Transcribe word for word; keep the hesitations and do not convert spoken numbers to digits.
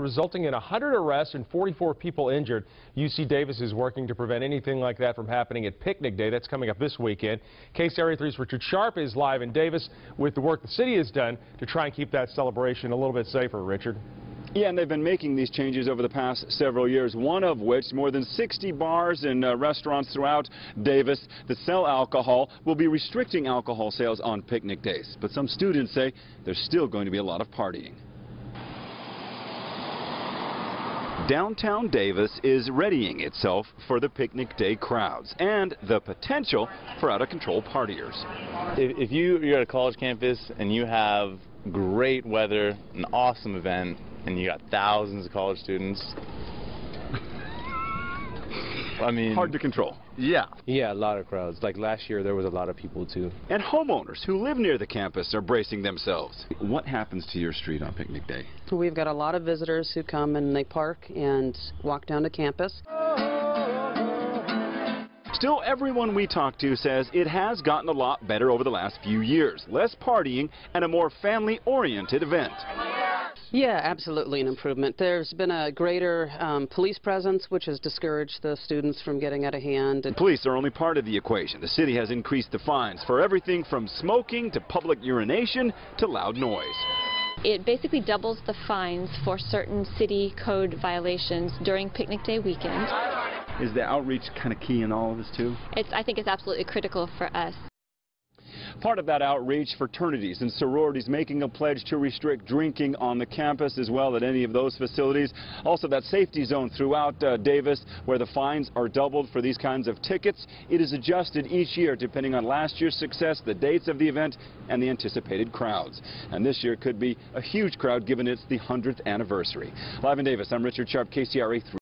resulting in one hundred arrests and forty-four people injured. U C Davis is working to prevent anything like that from happening at Picnic Day. That's coming up this weekend. K C R A three's Richard Sharp is live in Davis with the work the city has done to try and keep that celebration a little bit safer. Richard. Yeah, and they've been making these changes over the past several years, one of which more than sixty bars and uh, restaurants throughout Davis that sell alcohol will be restricting alcohol sales on picnic days. But some students say there's still going to be a lot of partying. Downtown Davis is readying itself for the picnic day crowds and the potential for out-of-control partiers. If, if you, you're at a college campus and you have great weather, an awesome event, and you got thousands of college students, I mean... hard to control. Yeah. Yeah, a lot of crowds. Like last year, there was a lot of people, too. And homeowners who live near the campus are bracing themselves. What happens to your street on picnic day? We've got a lot of visitors who come and they park and walk down to campus. Still, everyone we talk to says it has gotten a lot better over the last few years. Less partying and a more family-oriented event. Yeah, absolutely an improvement. There's been a greater um, police presence, which has discouraged the students from getting out of hand. And police are only part of the equation. The city has increased the fines for everything from smoking to public urination to loud noise. It basically doubles the fines for certain city code violations during picnic day weekend. Is the outreach kind of key in all of this, too? It's, I think it's absolutely critical for us. Part of that outreach, fraternities and sororities making a pledge to restrict drinking on the campus as well at any of those facilities. Also, that safety zone throughout uh, Davis where the fines are doubled for these kinds of tickets. It is adjusted each year depending on last year's success, the dates of the event, and the anticipated crowds. And this year could be a huge crowd given it's the hundredth anniversary. Live in Davis, I'm Richard Sharp, K C R A three.